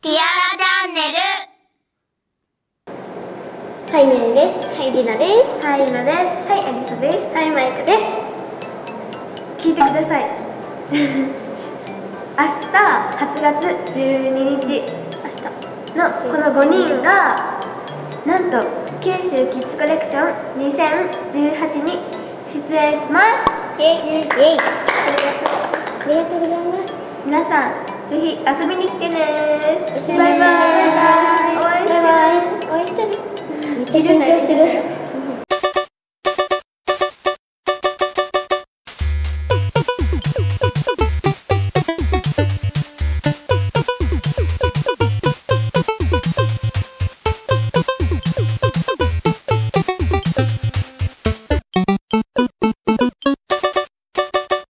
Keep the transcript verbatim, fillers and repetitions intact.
ティアラチャンネル。 はい、ねねです。 はい、りなです。 はい、なです。 はい、ありさです。 はい、まいかです。 聞いてください。明日はちがつじゅうににち、明日のこのごにんがなんと九州キッズコレクションにせんじゅうはちに出演します。 イエイイエイ。ありがとうございます。 皆さんぜひ遊びに来てね。 バイバイ。 バイバイ。 応援してね。 応援してね。 めっちゃ緊張する。